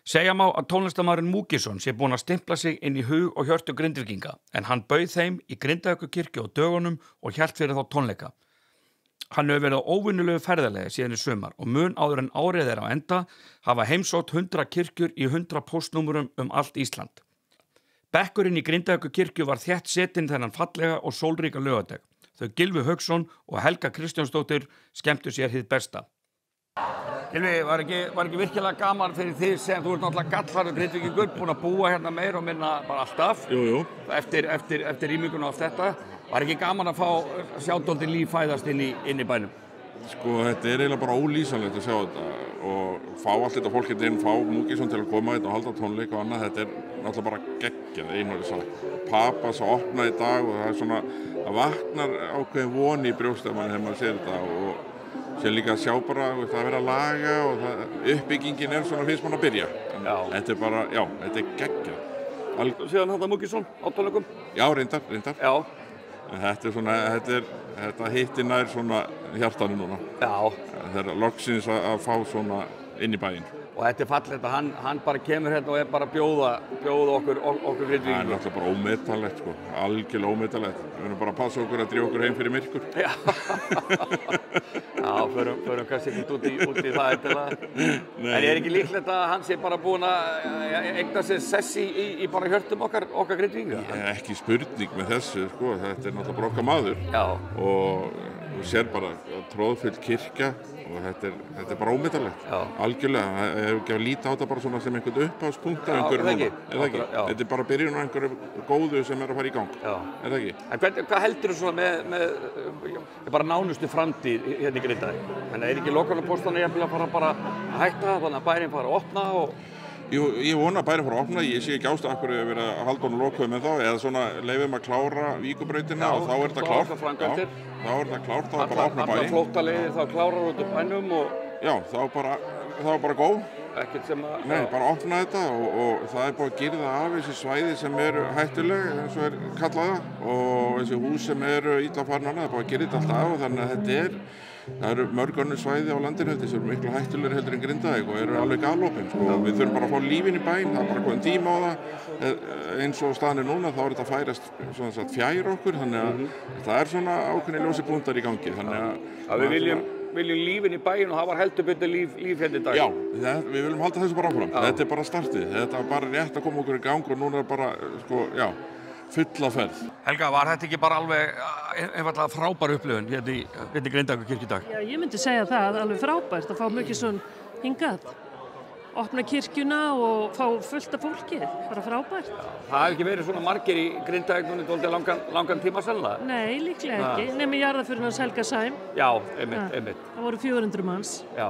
Segja má að tónlistarmaðurinn Múkisson sé búinn að stimpla sig inn í hug og hjörtu Grindvíkinga en hann bauð þeim í Grindavíkurkirkju á dögunum og hélt fyrir þá tónleika. Hann hefur verið á óvinnulegu ferðalegi síðan í sumar og mun áður en árið á enda hafa heimsótt 100 kirkjur í 100 póstnúmerum allt Ísland. Bekkurinn í Grindavíkurkirkju var þétt setinn þennan fallega og sólríka laugardag. Þau Gylfi Hauksson og Helga Kristjánsdóttir skemmtu sér hið besta. Gylfi, var ekki virkilega gaman fyrir því sem þú ert náttúrulega gallharður Grindvíkingur, búin að búa hérna meira og minna bara alltaf. Jú. Eftir rýminguna og allt þetta. Var ekki gaman að sjá dálítið líf fæðast inn í bænum? Sko, þetta eiginlega bara ólýsanlegt að sjá þetta og fá allt þetta fólk hérna inn, fá Múkisson til að koma hérna og halda tónleika og annað, þetta náttúrulega bara geggjað, einhverju sagt. Papas að opna í dag og það svona, það vaknar ákveðin von í brjóstamanni þegar maður sér þetta og sér líka að sjá bara það að vera að laga og uppbyggingin svona finnst mann að byrja. Þetta bara, þetta geggjað. Síðan þetta Múkisson á tónleikum? Já, reyndar. Já. Þetta hittir nær svona hjartanu núna. Já. Það loksins að fá svona inn í bæinn. Og þetta fallegt að hann bara kemur hérna og bara bjóða okkur Grindvíkingum. Það náttúrulega bara ómetanlegt sko, algjörlega ómetanlegt. Við erum bara að passa okkur að drífa okkur heim fyrir myrkur. Já, förum kannski ekki út í það eitthvað. En ekki líklegt að hann sé bara búinn að eigna sér sessi í bara hjörtum okkar Grindvíkinga? Ekki spurning með þessu sko, þetta náttúrulega bara okkar maður. Já. Og þú sér bara tróðfull kirkja og þetta er bara ómetanlegt. Algjörlega, ég hef ekki að líta á þetta bara svona sem einhvern upphafspunkt af einhverju núna. Er það ekki? Þetta er bara byrjun á einhverju góðu sem að fara í gang. Já. Er það ekki? En hvað heldur þú svona með bara nánustu framtíð hérna í Grindavík? En ekki lokunarpóstanir jafnvel að fara að hætta, þannig að bærinn fara að opna og... Jú, ég vona að bærinn fara að opna, ég sé ekki ástæðu af hverju að vera að halda honum lokuðum með þá, eða svona leifum að klára Víkurbrautina og þá er þetta klárt. Þá er þetta klárt, þá er bara að opna bæinn. Allar flóttaleiðir þá klárar út úr bænum og... Já, þá er bara góð. Ekkert sem að... Nei, bara opna þetta og það er búið að girða af þessi svæði sem eru hættuleg, eins og kallaða, og þessi hús sem eru illa farin annað, það er búið að girða þetta alltaf af og þannig að það eru mörg önnur svæði á landinu sem eru miklu hættulegri heldur en Grindavík og eru alveg galopin sko. Við þurfum bara að fá lífinn í bæinn, það er bara kominn tíma á það eins og staðan er núna, þá er þetta færast svona sagt fjær okkur, þannig að það er svona ákveðni ljósi punktar í gangi, þannig að við viljum lífinn í bæinn og það var heldur betur líf hérna í dag. Já, við viljum halda þessu bara áfram, þetta er bara startið, þetta er bara rétt að koma okkur í gang og núna er bara, sko, fulla ferð. Helga, var þetta ekki bara alveg einfaldlega frábær upplifun hérna í Grindavíkurkirkju í dag? Já, ég myndi segja það, alveg frábært að fá Múkisson hingað, opna kirkjuna og fá fullt af fólki, bara frábært. Það hefur ekki verið svona margir í Grindavík núna dálítið langan tíma sennilega? Nei, líklega ekki, nema jarðarförin hans Helga Sæm. Já, einmitt. Það voru 400 manns. Já.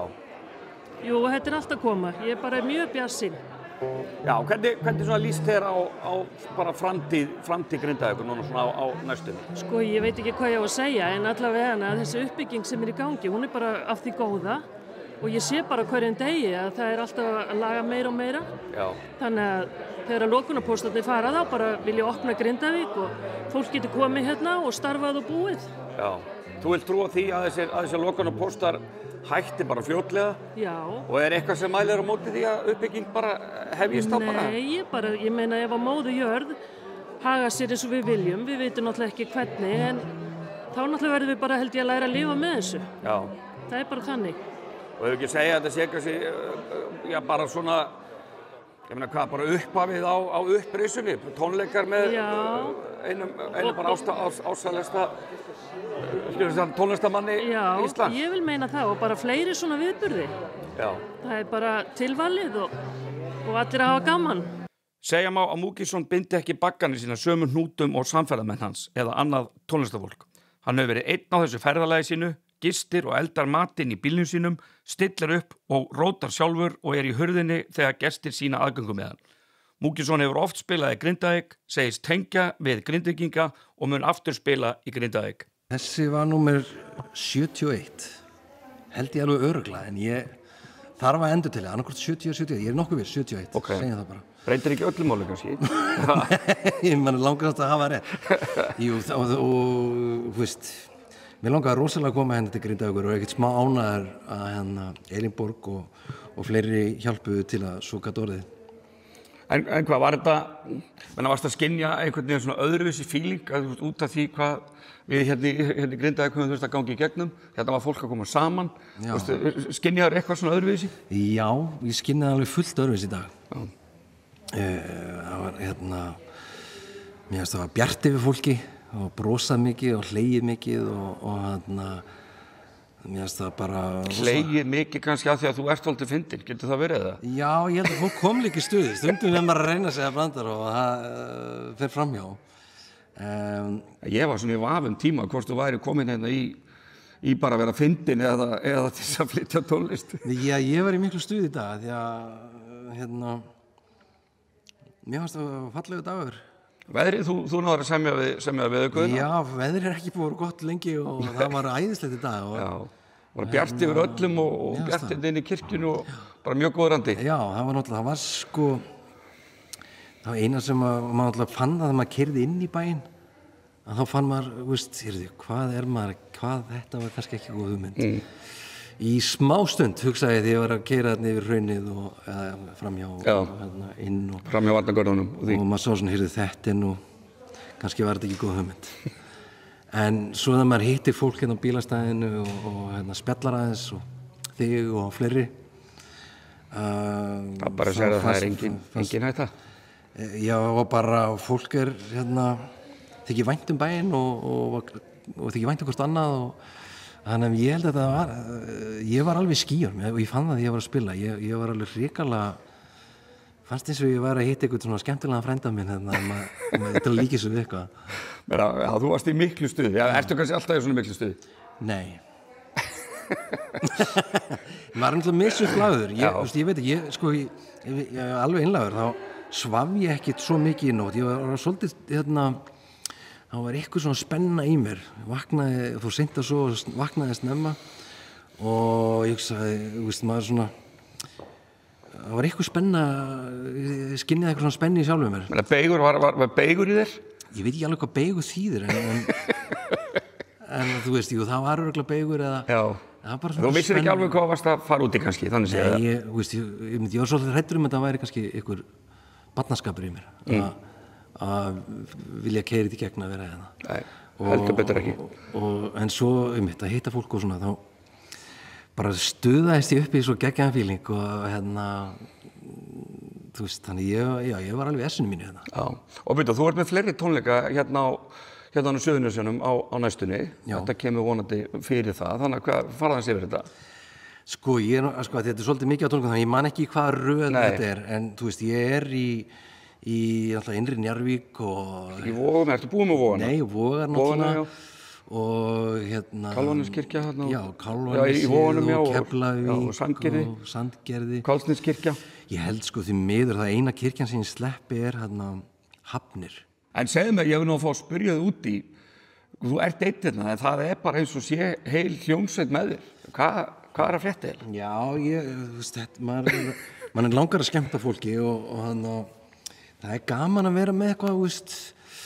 Jú, þetta er allt að koma, ég er bara mjög bjartsýn. Já, hvernig svona líst þér á bara framtíð Grindavíkur núna svona á næstunni? Sko, ég veit ekki hvað ég á að segja, en allavega þessi uppbygging sem er í gangi, hún er bara af því góða og ég sé bara hverjum degi að það er alltaf að laga meira og meira. Já. Þannig að þegar lokunarpóstarnir fara þá bara vil ég opna Grindavík og fólk getur komið hérna og starfað og búið. Já. Þú vilt trúa því að þessi lokunarpóstar hætti bara fljótlega? Já. Og er eitthvað sem mælir á móti því að uppbygging bara hefjist á bara? Nei, ég meina ef á móðu jörð haga sér eins og við viljum, við veitum náttúrulega ekki hvernig, en þá náttúrulega verðum við bara held ég að læra að lifa með þessu. Já. Það er bara þannig. Og hefur ekki segja að þetta sé kannski, bara svona, ég meina hvað, bara upphafið á upprisunni, tónleikar með einum bara ásælesta tónlistamanni Íslands. Já, ég vil meina það og bara fleiri svona viðburði. Já. Það er bara tilvalið og allir að hafa gaman. Segja má að Múkisson bindi ekki bagganir sína sömu hnútum og samferðamenn hans eða annað tónlistafólk. Hann hefur verið einn á þessu ferðalagi sínu, gistir og eldar matinn í bílnum sínum, stillar upp og rótar sjálfur og er í hurðinni þegar gestir sína aðgöngu með hann. Múkisson hefur oft spilað í Grindavík, segist tengja við Grindvíkinga og mun aftur spila í Grindavík. Þessi var númer 71, held ég alveg örugglega, en ég þarf að endur til það, annarkvort 70 og 71, ég er nokkuð viss, 71, segja það bara. Breytir ekki öllum máli kannski? Ég man langast að hafa rétt. Jú, og þú veist, mér langaði rosalega að koma hérna til Grindavíkur og ekkert smá ánægður að Elínborg og fleiri hjálpuðu til að svo gat orðið. En hvað var þetta, varst að skynja einhvern veginn svona öðruvísi feeling út af því hvað við hérna í Grindavík höfum þurft að gangi í gegnum, hérna var fólk að koma saman, skynjaður eitthvað svona öðruvísi? Já, ég skynjaði alveg fullt öðruvísi í dag. Það var mér finnst það var bjart yfir fólki og brosað mikið og hlegið mikið og mér finnst það bara... Hlegið mikið kannski af því að þú ert svolítið fyndinn, getur það verið það? Já, ég held að fólk kom líka í stuði, stundum við maður að reyna að segja brandar og það fer framhjá. Ég var svona í vafum tíma hvort þú væri komin hérna í bara að vera fyndinn eða til þess að flytja tónlist. Já, ég var í miklu stuði í dag því að mér fannst það fallegu dagur. Veðrið, þú náður að semja við auðvitað? Já, veðrið ekki búið að vera gott lengi og það var æðislegt í dag. Já, var bjart yfir öllum og bjart inn í kirkjunu og bara mjög góð randi. Já, það var sko, það var eina sem maður náttúrulega fann það þegar maður keyrði inn í bæinn, að þá fann maður, hvað þetta var kannski ekki góð hugmynd. Í smástund hugsaði ég því að ég var að keyra þarna yfir hraunið og framhjá inn og framhjá varnargörðunum og maður sá svona, þetta nú kannski var þetta ekki góð hugmynd. En svo þegar maður hittir fólk hérna á bílastæðinu og spjallar aðeins og þig og fleiri það bara segir að það er engin hætta. Já, og bara fólk þykir vænt bæinn og þykir vænt hvort annað og þannig að ég held að ég var alveg skýjur og ég fann það því ég var að spila. Ég var alveg hrikalega, fannst eins og ég var að hitta eitthvað svona skemmtilega frænda minn til að líka þessu við eitthvað. Já, þú varst í miklu stuði. Ertu kannski alltaf í svona miklu stuði? Nei. Ég var náttúrulega missuppláður. Ég veit ekki, ég alveg einlægur, þá svaf ég ekkert svo mikið í nótt. Ég var svolítið, það var eitthvað svona spenna í mér. Vaknaði, þú seint að svo vaknaði snemma og ég hugsaði, maður svona, það var eitthvað spenna, ég skynjaði eitthvað svona spenni í sjálfum mér. Beigur, var beigur í þér? Ég veit ekki alveg hvað beigur þýðir, en þú veist, það var örugglega beigur eða... Já, þú vissir ekki alveg hvað varst að fara út í kannski, þannig séð það? Nei, ég var svolítið hræddur að það væri kannski einhver barnaskapur í mér. Að vilja keyra þetta í gegn að vera hérna. Nei, heldur betur ekki. En svo að hitta fólk og svona, þá bara stuðaðist ég upp í svo geggjaðan feeling og þú veist, þannig ég var alveg essinu mínu hérna. Já, og byrju, þú ert með fleiri tónleika hérna á Suðurnesjunum á næstunni. Þetta kemur vonandi fyrir það, þannig að hvað farðans yfir þetta? Sko, þetta er svolítið mikið á tónleikum, þannig ég man ekki hvað röð þetta er, en þú veist, ég er í alltaf innri Njarðvík og... Í Vogum, ertu búið með Vogana? Nei, Vogar náttúrulega. Og Kálvanesikirkja hérna. Já, Kálvanesið og Keflavík og Sandgerði. Kálsneskirkja. Ég held sko því miður það eina kirkjan sem ég sleppi er Hafnir. En segðu mig, ég vil nú að fá að spyrja þig út í, þú ert einn hérna, en það er bara eins og sé heil hljómsveit með þér. Hvað er að frétta þér? Já, þú veist, maður er langar að skemmta fólki og það er gaman að vera með eitthvað, þú veist,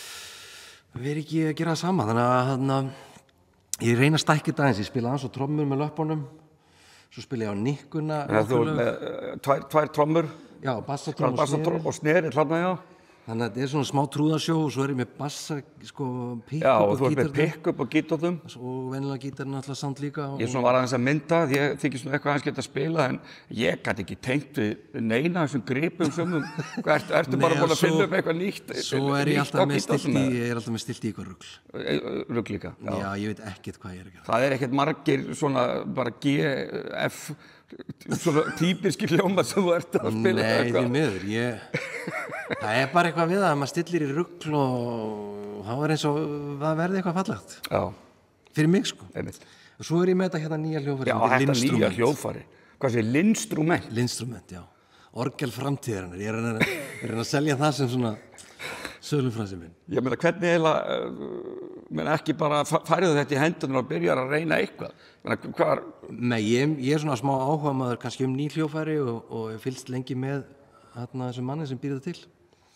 við erum ekki að gera það sama, þannig að ég reyna að stækka þetta aðeins, ég spila aðeins á trommur með löppunum, svo spila ég á nikkuna. Þú með tvær trommur? Já, bassatromm og sneri, hlanna, já. Þannig að þetta er svona smá trúðarsjó og svo er ég með bassa, pick-up og gítar. Já, og þú ert með pick-up og gítarnum. Og venjulega gítarinn alltaf samt líka. Ég svona var aðeins að mynda, því ég þykist svona eitthvað aðeins geta að spila, en ég gæti ekki tengt við neina þessum gripum sömum. Ertu bara búin að finna upp eitthvað nýtt? Svo er ég alltaf með stilt í eitthvað rugl. Rugl líka? Já, ég veit ekkert hvað ég er að gera. Það er ekkert margir svona bara GF svona típiski hljóma sem þú ert að spila. Nei, því miður, það er bara eitthvað við það að maður stillir í rugl og þá er eins og það verði eitthvað fallegt. Já. Fyrir mig sko. Einmitt. Og svo er ég með þetta hérna nýja hljóðfæri. Já, þetta nýja hljóðfæri. Hvað sé, Lindstrument? Lindstrument, já. Orgel framtíðarinnar. Ég er að reyna að selja það sem svona sölufrasi minn. Ég meina, hvernig eiginlega, ekki bara færðu þetta í hendurnar og byrjar að reyna eitthvað? Nei, ég er svona smá áhugamaður kannski ný hljóðfæri og ég fylgst lengi með þessum manni sem býr það til.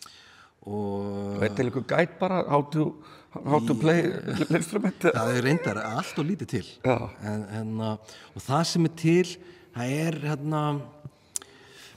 Og þetta er eitthvað gæt bara how to play instrument. Það er reyndar allt og lítið til. Og það sem er til, það er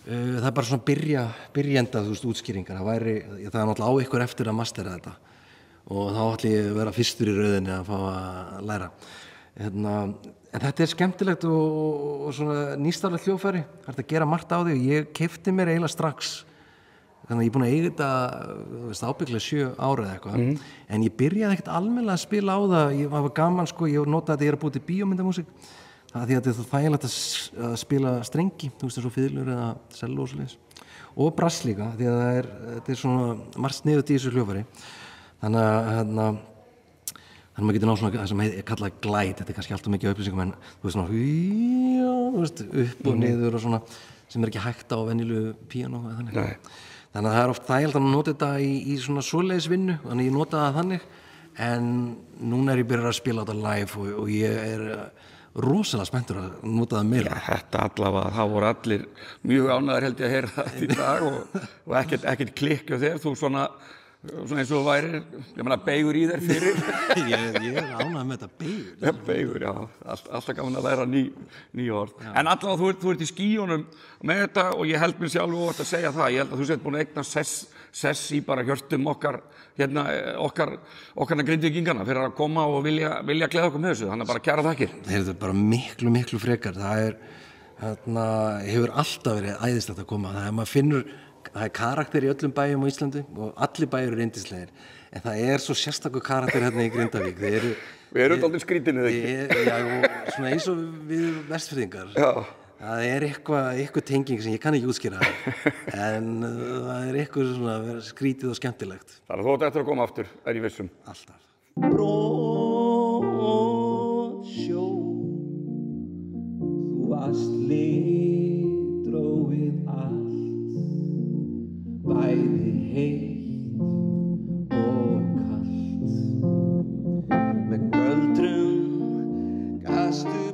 Það bara svona byrjenda, þú veist, útskýringar. Það er náttúrulega á ykkur eftir að mastera þetta og þá ætla ég að vera fyrstur í rauðinni að fá að læra. En þetta skemmtilegt og svona nýstárlegt hljóðfæri. Það er að gera margt á því og ég keypti mér eiginlega strax. Þannig að ég er búin að eiga þetta, þú veist, ábyggilega 7 ára eða eitthvað. En ég byrjaði ekkert almennilega að spila á það. Ég var gaman, sko, ég notaði þetta, ég er að búið til bíómyndamúsík. Það er því að þetta er þægilegt að spila strengi, þú veist, eins og fiðlur eða selló og svoleiðis. Og brass líka, því að þetta er svona margt sniðugt í þessu hljóðfæri. Þannig að maður getur náð svona það sem ég kalla glæt, þetta er kannski alltaf mikið upplýsingum en þú veist svona upp og niður og svona sem er ekki hægt á venjulegu píanó eða þannig. Þannig að það er oft þægilegt að nota þetta í svona svoleiðis vinnu, þannig ég nota það þannig en núna er ég byrjað að spila þetta live og ég er rosalega spenntur að nota það meira. Já, þetta allavega, það voru allir mjög ánægðir held ég að heyra þetta í dag og ekkert klikk á þér, þú svona eins og þú værir, ég meina beigur í þér fyrir. Ég er ánægður með þetta beigur. Ja, beigur, já, alltaf gaman að læra ný orð. Já. En allavega þú ert í skíunum með þetta og ég held mér sjálf óvart að segja það. Ég held að þú sett búin að eignast sess í bara hjörtum okkar Grindvíkingana fyrir að koma og vilja gleða okkur með þessu. Þannig að bara kæra þakkir. Það er bara miklu frekar. Það hefur alltaf verið æðislegt að koma. Það er karakter í öllum bæjum á Íslandi og allir bæjur eru yndislegir en það er svo sérstakur karakter hérna í Grindavík. Við erum dálítið skrítin eða ekki? Já, og svona eins og við Vestfirðingar. Já. Það er eitthvað tenging sem ég kann ekki útskýra en það er eitthvað svona skrítið og skemmtilegt. Þannig að þú átt eftir að koma aftur, er ég vissum. Alltaf. Brotsjó, þú varst litróið allt bæði heitt og kalt með göldrum gastu